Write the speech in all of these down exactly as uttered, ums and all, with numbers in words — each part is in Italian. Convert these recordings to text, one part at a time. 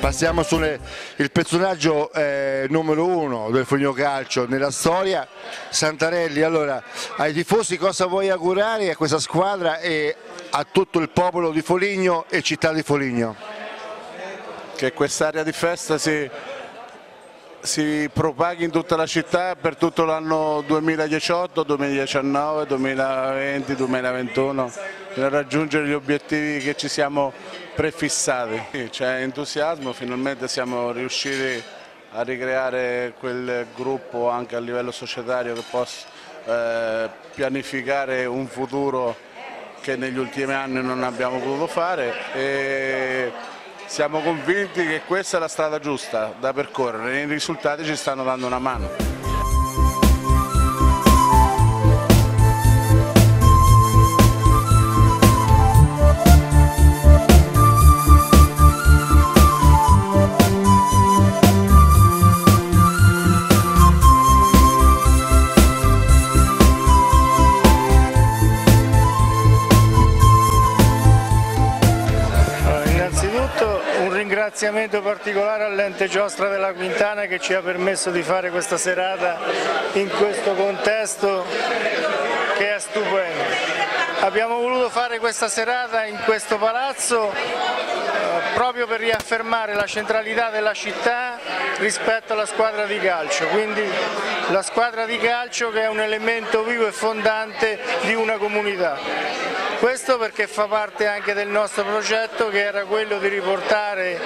Passiamo sul personaggio eh, numero uno del Foligno Calcio nella storia, Santarelli. Allora, ai tifosi cosa vuoi augurare a questa squadra e a tutto il popolo di Foligno e città di Foligno? Che quest'area di festa si, si propaghi in tutta la città per tutto l'anno duemiladiciotto, duemiladiciannove, duemilaventi, duemilaventuno, per raggiungere gli obiettivi che ci siamo prefissati. C'è entusiasmo, finalmente siamo riusciti a ricreare quel gruppo anche a livello societario che possa eh, pianificare un futuro che negli ultimi anni non abbiamo potuto fare, e siamo convinti che questa è la strada giusta da percorrere e i risultati ci stanno dando una mano. Un ringraziamento particolare all'ente giostra della Quintana che ci ha permesso di fare questa serata in questo contesto che è stupendo. Abbiamo voluto fare questa serata in questo palazzo eh, proprio per riaffermare la centralità della città rispetto alla squadra di calcio, quindi la squadra di calcio che è un elemento vivo e fondante di una comunità. Questo perché fa parte anche del nostro progetto, che era quello di riportare,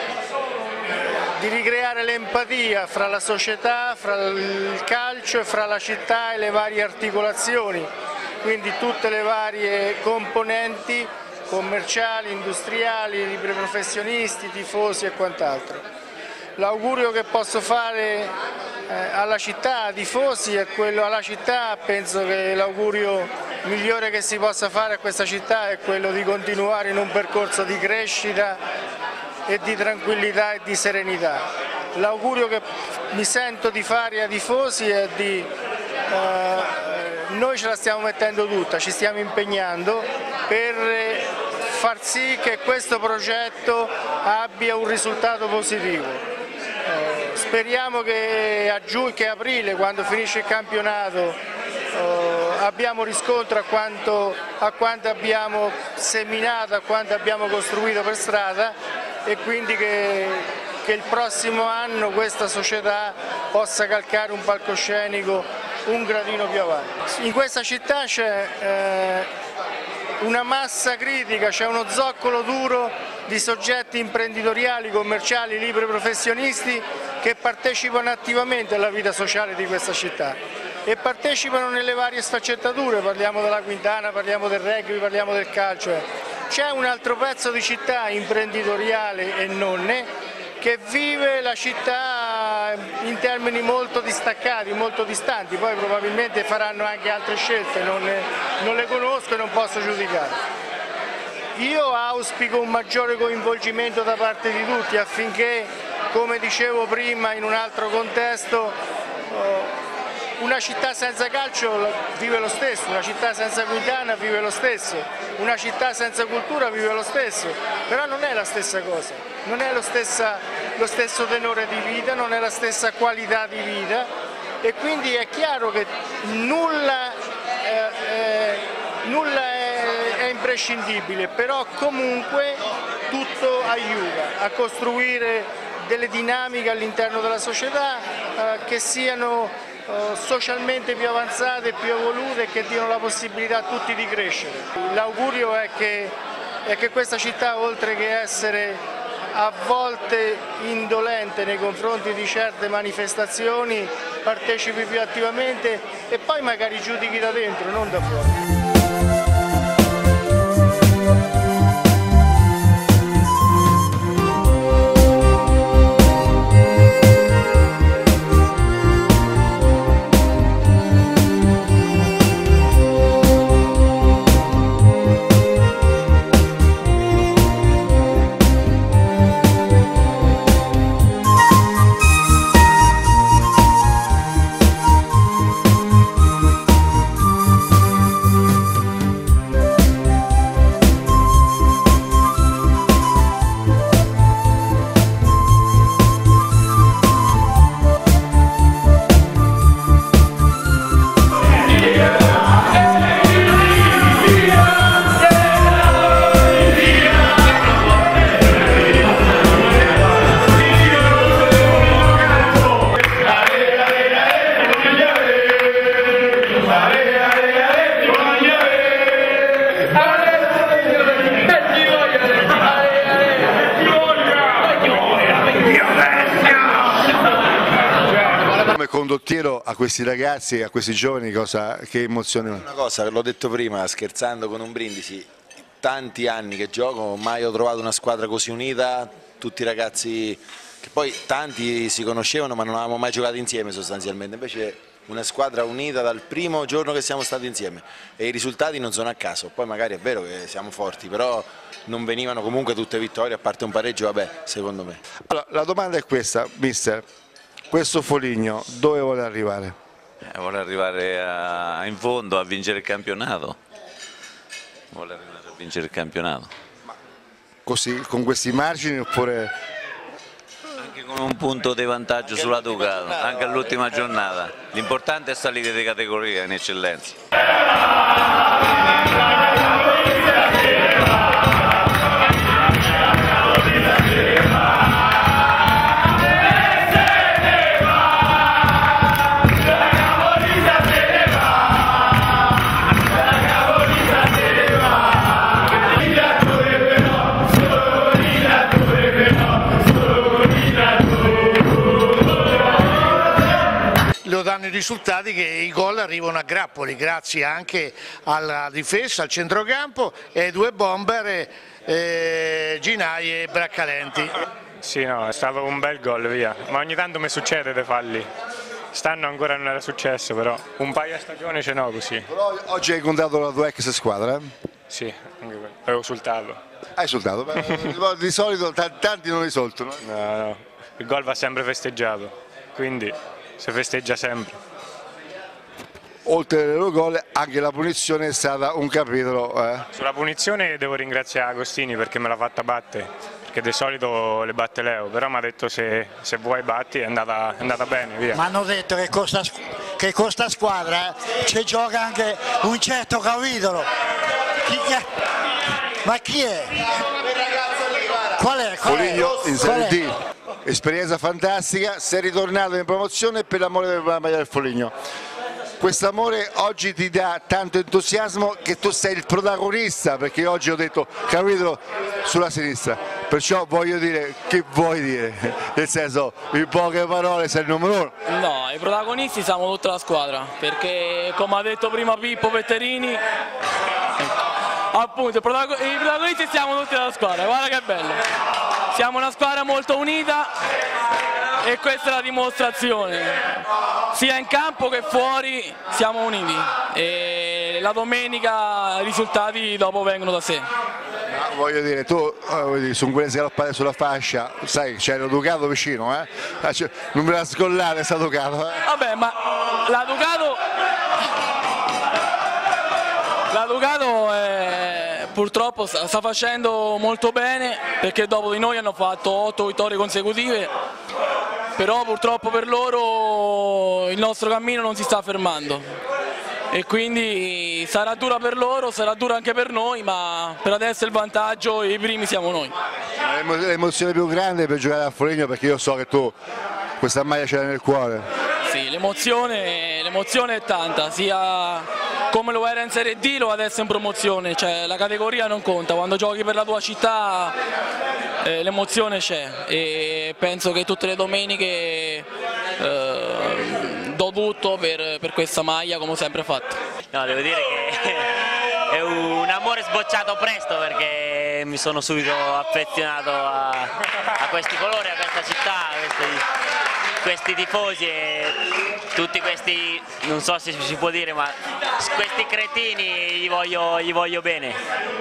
di ricreare l'empatia fra la società, fra il calcio e fra la città e le varie articolazioni, quindi tutte le varie componenti commerciali, industriali, liberi professionisti, tifosi e quant'altro. L'augurio che posso fare eh, alla città, ai tifosi, è quello alla città, penso che l'augurio migliore che si possa fare a questa città è quello di continuare in un percorso di crescita e di tranquillità e di serenità. L'augurio che mi sento di fare ai tifosi è di eh, noi ce la stiamo mettendo tutta, ci stiamo impegnando per far sì che questo progetto abbia un risultato positivo. Eh, speriamo che a giugno, che a aprile, quando finisce il campionato, eh, abbiamo riscontro a quanto, a quanto abbiamo seminato, a quanto abbiamo costruito per strada, e quindi che, che il prossimo anno questa società possa calcare un palcoscenico un gradino più avanti. In questa città c'è eh, una massa critica, c'è uno zoccolo duro di soggetti imprenditoriali, commerciali, liberi professionisti che partecipano attivamente alla vita sociale di questa città e partecipano nelle varie sfaccettature, parliamo della Quintana, parliamo del rugby, parliamo del calcio. C'è un altro pezzo di città imprenditoriale e non, che vive la città in termini molto distaccati, molto distanti, poi probabilmente faranno anche altre scelte, non, non le conosco e non posso giudicare. Io auspico un maggiore coinvolgimento da parte di tutti affinché, come dicevo prima in un altro contesto, una città senza calcio vive lo stesso, una città senza Quintana vive lo stesso, una città senza cultura vive lo stesso, però non è la stessa cosa, non è lo, stessa, lo stesso tenore di vita, non è la stessa qualità di vita, e quindi è chiaro che nulla, eh, eh, nulla è, è imprescindibile, però comunque tutto aiuta a costruire delle dinamiche all'interno della società eh, che siano socialmente più avanzate, più evolute e che diano la possibilità a tutti di crescere. L'augurio è che, è che questa città, oltre che essere a volte indolente nei confronti di certe manifestazioni, partecipi più attivamente e poi magari giudichi da dentro, non da fuori. condottiero a questi ragazzi, a questi giovani, cosa, che emozione? Una cosa, l'ho detto prima, scherzando con un brindisi, tanti anni che gioco, mai ho trovato una squadra così unita, tutti i ragazzi che poi tanti si conoscevano ma non avevamo mai giocato insieme sostanzialmente, invece una squadra unita dal primo giorno che siamo stati insieme e i risultati non sono a caso, poi magari è vero che siamo forti, però non venivano comunque tutte vittorie, a parte un pareggio, vabbè, secondo me. Allora, la domanda è questa, mister, questo Foligno dove vuole arrivare? Eh, vuole arrivare a, in fondo a vincere il campionato, vuole arrivare a vincere il campionato. Così, con questi margini oppure... Anche con un punto di vantaggio sulla Ducato, anche all'ultima giornata. L'importante è salire di categoria in eccellenza. Lo danno i risultati che i gol arrivano a grappoli, grazie anche alla difesa, al centrocampo e ai due bomber, eh, Ginai e Braccalenti. Sì, no, è stato un bel gol, via, ma ogni tanto mi succede di farli. Stanno ancora non era successo, però un paio di stagioni ce n'ho così. Però oggi hai incontrato la tua ex squadra? Eh? Sì, anche quello. Ho esultato. Hai esultato? Beh, di solito tanti non risoltono. No, no, il gol va sempre festeggiato, quindi si festeggia sempre. Oltre ai loro gol anche la punizione è stata un capitolo. Eh. Sulla punizione devo ringraziare Agostini perché me l'ha fatta battere, perché di solito le batte Leo, però mi ha detto se, se vuoi batti è andata, è andata bene, via. Mi hanno detto che con sta, che con sta squadra eh, ci gioca anche un certo capitolo. Chi, chi è? Ma chi è? Qual è? Qual Foligno è? in Qual Serie è? D, esperienza fantastica, sei ritornato in promozione per l'amore della maglia del Foligno. Questo amore oggi ti dà tanto entusiasmo che tu sei il protagonista, perché oggi ho detto capitolo sulla sinistra, perciò voglio dire, che vuoi dire? Nel senso, in poche parole sei il numero uno. No, i protagonisti siamo tutta la squadra, perché come ha detto prima Pippo Petterini, appunto i protagonisti siamo tutti la squadra, guarda che bello, siamo una squadra molto unita e questa è la dimostrazione, sia in campo che fuori siamo uniti e la domenica i risultati dopo vengono da sé. Ma voglio dire, tu eh, su quelle sgaloppate sulla fascia, sai, c'era Ducato vicino, eh? Non me la scollare sta Ducato. Eh? Vabbè, ma la Ducato, la Ducato è, purtroppo sta, sta facendo molto bene, perché dopo di noi hanno fatto otto vittorie consecutive, però purtroppo per loro il nostro cammino non si sta fermando e quindi sarà dura per loro, sarà dura anche per noi, ma per adesso il vantaggio e i primi siamo noi. L'emozione più grande per giocare a Foligno, perché io so che tu questa maglia ce l'hai nel cuore. Sì, l'emozione, l'emozione è tanta, sia come lo era in Serie D lo adesso in promozione, cioè la categoria non conta, quando giochi per la tua città eh, l'emozione c'è e penso che tutte le domeniche eh, do tutto per, per questa maglia come ho sempre fatto. No, devo dire che è un amore sbocciato presto, perché mi sono subito affezionato a, a questi colori, a questa città, a questi, questi tifosi e tutti questi, non so se si può dire, ma questi cretini gli voglio, gli voglio bene.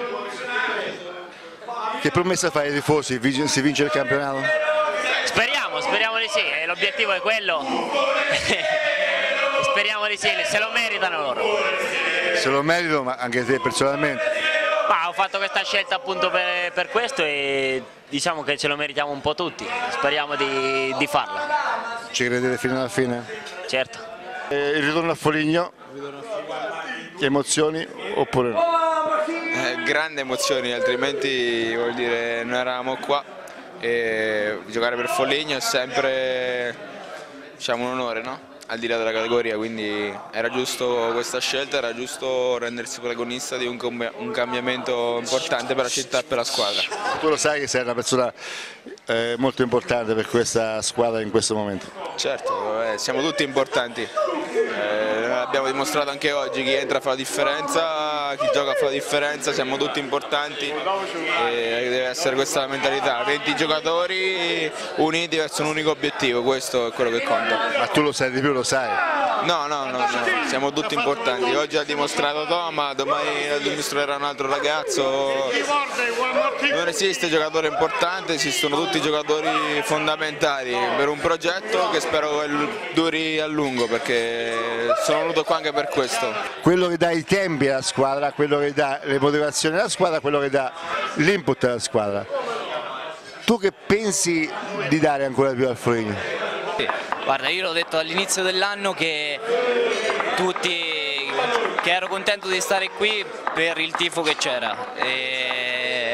Che promessa fai ai tifosi? Si vince il campionato? Speriamo, speriamo di sì, l'obiettivo è quello. Speriamo di sì, se lo meritano loro. Se lo merito, ma anche te personalmente? Ma ho fatto questa scelta appunto per, per questo e diciamo che ce lo meritiamo un po' tutti, speriamo di, di farla. Ci credete fino alla fine? Certo. Eh, il ritorno a Foligno, emozioni oppure no? Eh, grandi emozioni, altrimenti vuol dire non eravamo qua e giocare per Foligno è sempre, diciamo, un onore, no? al di là della categoria, quindi era giusto questa scelta, era giusto rendersi protagonista di un, un cambiamento importante per la città e per la squadra. Tu lo sai che sei una persona eh, molto importante per questa squadra in questo momento. Certo, eh, siamo tutti importanti, eh, l'abbiamo dimostrato anche oggi, chi entra fa la differenza, chi gioca fa la differenza, siamo tutti importanti e deve essere questa la mentalità, venti giocatori uniti verso un unico obiettivo, questo è quello che conta. Ma tu lo sai di più, lo sai? No, no, no, no, siamo tutti importanti, oggi ha dimostrato Toma, domani lo dimostrerà un altro ragazzo, non esiste giocatore importante, esistono tutti giocatori fondamentali per un progetto che spero che duri a lungo, perché sono venuto qua anche per questo. Quello che dà i tempi alla squadra, quello che dà le motivazioni alla squadra, quello che dà l'input alla squadra. Tu che pensi di dare ancora più al Foligno? Guarda, io l'ho detto all'inizio dell'anno che tutti, che ero contento di stare qui per il tifo che c'era. E...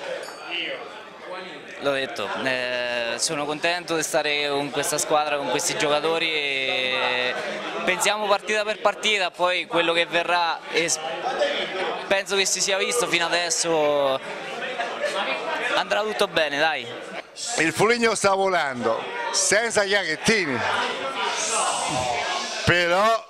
l'ho detto, eh, sono contento di stare con questa squadra, con questi giocatori e pensiamo partita per partita, poi quello che verrà e penso che si sia visto fino adesso andrà tutto bene, dai. Il Foligno sta volando senza Iacchettini, però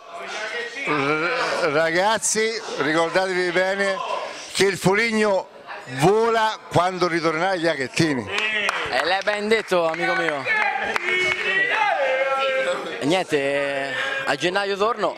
ragazzi ricordatevi bene che il Foligno vola quando ritornerà Iacchettini. Eh, l'hai ben detto, amico mio. E niente, a gennaio torno.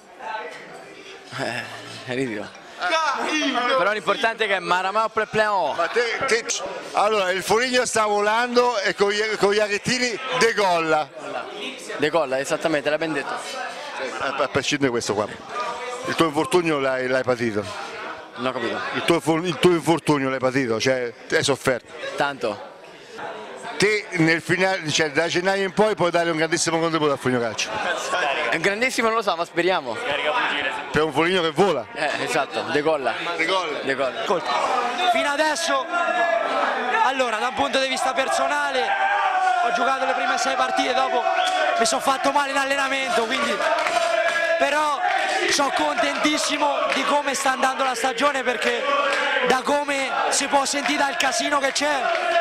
Eh, ridilo. Però l'importante è che Maramà per play-off. Ma te, te, allora il Foligno sta volando e con, con Iacchettini decolla. Decolla, esattamente, l'hai ben detto. A, a prescindere da questo qua, il tuo infortunio l'hai patito? Non ho capito. Il tuo, il tuo infortunio l'hai patito, cioè hai sofferto? Tanto. Te nel finale, cioè da gennaio in poi puoi dare un grandissimo contributo al Foligno Calcio. È un grandissimo, non lo so, ma speriamo. Per un Foligno che vola. Eh, esatto, decolla. Decolla. Decolla. Fino adesso, allora da un punto di vista personale, ho giocato le prime sei partite, dopo mi sono fatto male in allenamento, quindi però sono contentissimo di come sta andando la stagione, perché da come si può sentire dal casino che c'è,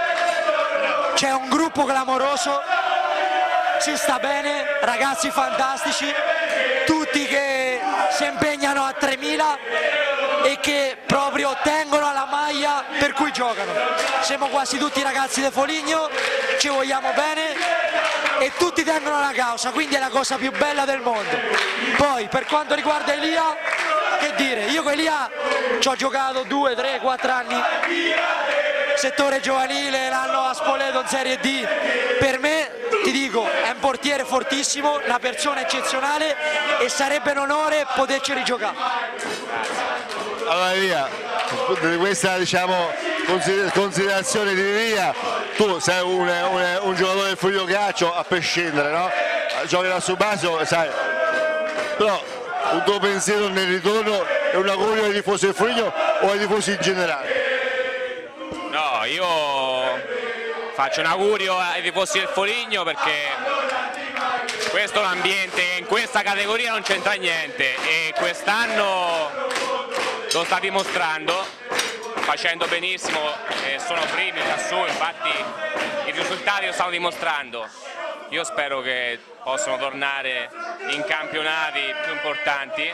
c'è un gruppo clamoroso, si sta bene, ragazzi fantastici, tutti che si impegnano a tremila e che proprio tengono alla maglia per cui giocano. Siamo quasi tutti ragazzi del Foligno, ci vogliamo bene e tutti tengono alla causa, quindi è la cosa più bella del mondo. Poi per quanto riguarda Elia, che dire, io con Elia ci ho giocato due, tre, quattro anni, settore giovanile, l'anno a Spoleto in Serie D, per me ti dico è un portiere fortissimo, una persona eccezionale e sarebbe un onore poterci rigiocare. Allora Elia, di questa diciamo considerazione di Elia, tu sei un, un, un giocatore del Foligno Calcio a prescindere, no? Giochi da Subasio, sai, però un tuo pensiero nel ritorno è un augurio ai tifosi del Foligno o ai tifosi in generale? No, io faccio un augurio ai tifosi del Foligno perché questo è un ambiente che in questa categoria non c'entra niente e quest'anno lo sta dimostrando, facendo benissimo, eh, sono primi lassù, infatti i risultati lo stanno dimostrando. Io spero che possano tornare in campionati più importanti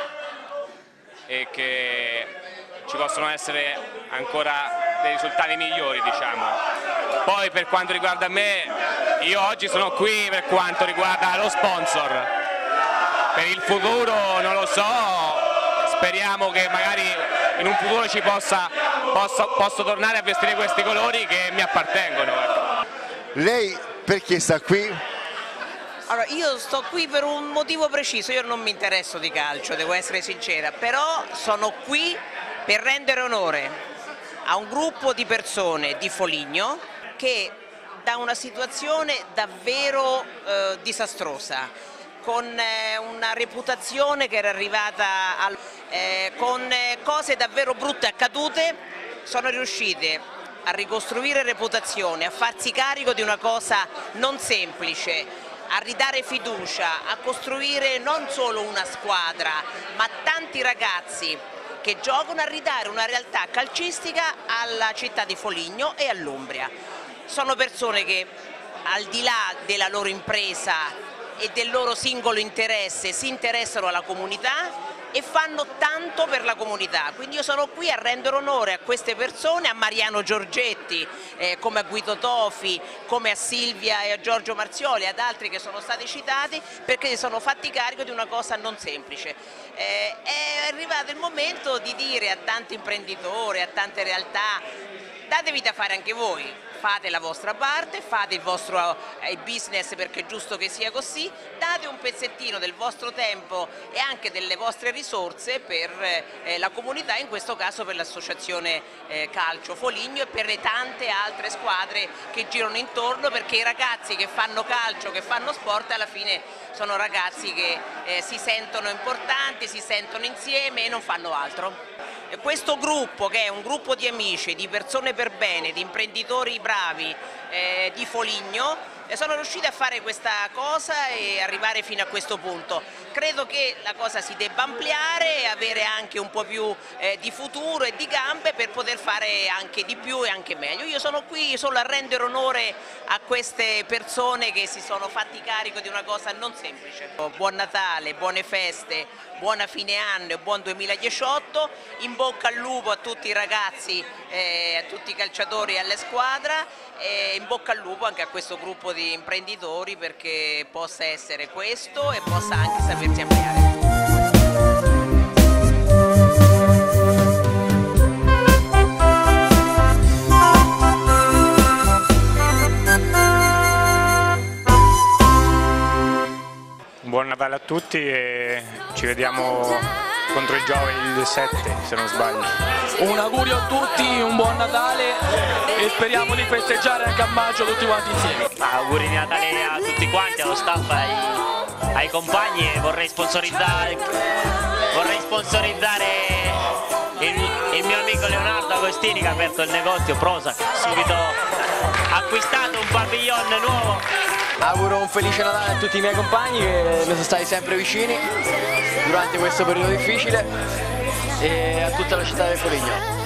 e che ci possono essere ancora dei risultati migliori, diciamo. Poi per quanto riguarda me, io oggi sono qui per quanto riguarda lo sponsor. Per il futuro non lo so, speriamo che magari in un futuro ci possa posso, posso tornare a vestire questi colori che mi appartengono. Lei perché sta qui? Allora, io sto qui per un motivo preciso, io non mi interesso di calcio, devo essere sincera, però sono qui per rendere onore a un gruppo di persone di Foligno che da una situazione davvero eh, disastrosa, con eh, una reputazione che era arrivata al, eh, con eh, cose davvero brutte accadute, sono riuscite a ricostruire reputazione, a farsi carico di una cosa non semplice, a ridare fiducia, a costruire non solo una squadra, ma tanti ragazzi che giocano, a ridare una realtà calcistica alla città di Foligno e all'Umbria. Sono persone che al di là della loro impresa e del loro singolo interesse si interessano alla comunità e fanno tanto per la comunità, quindi io sono qui a rendere onore a queste persone, a Mariano Giorgetti, eh, come a Guido Tofi, come a Silvia e a Giorgio Marzioli, ad altri che sono stati citati, perché si sono fatti carico di una cosa non semplice. Eh, è arrivato il momento di dire a tanti imprenditori, a tante realtà: datevi da fare anche voi. Fate la vostra parte, fate il vostro eh, business, perché è giusto che sia così, date un pezzettino del vostro tempo e anche delle vostre risorse per eh, la comunità, in questo caso per l'associazione eh, Calcio Foligno e per le tante altre squadre che girano intorno, perché i ragazzi che fanno calcio, che fanno sport, alla fine sono ragazzi che eh, si sentono importanti, si sentono insieme e non fanno altro. E questo gruppo, che è un gruppo di amici, di persone per bene, di imprenditori bravi eh, di Foligno, sono riusciti a fare questa cosa e arrivare fino a questo punto. Credo che la cosa si debba ampliare e avere anche un po' più eh, di futuro e di gambe per poter fare anche di più e anche meglio. Io sono qui solo a rendere onore a queste persone che si sono fatti carico di una cosa non semplice. Buon Natale, buone feste, buona fine anno e buon duemiladiciotto, in bocca al lupo a tutti i ragazzi, eh, a tutti i calciatori e alle squadre, e in bocca al lupo anche a questo gruppo di imprenditori, perché possa essere questo e possa anche sapersi ampliare. Buon Natale a tutti e ci vediamo contro i Giove il sette, se non sbaglio. Un augurio a tutti, un buon Natale e speriamo di festeggiare anche a maggio tutti quanti insieme. Auguri di Natale a tutti quanti, allo staff, ai, ai compagni, e vorrei sponsorizzare, vorrei sponsorizzare il, il mio amico Leonardo Agostini, che ha aperto il negozio Prosac, subito acquistato un padiglione nuovo. Auguro un felice Natale a tutti i miei compagni che mi sono stati sempre vicini durante questo periodo difficile e a tutta la città del Foligno.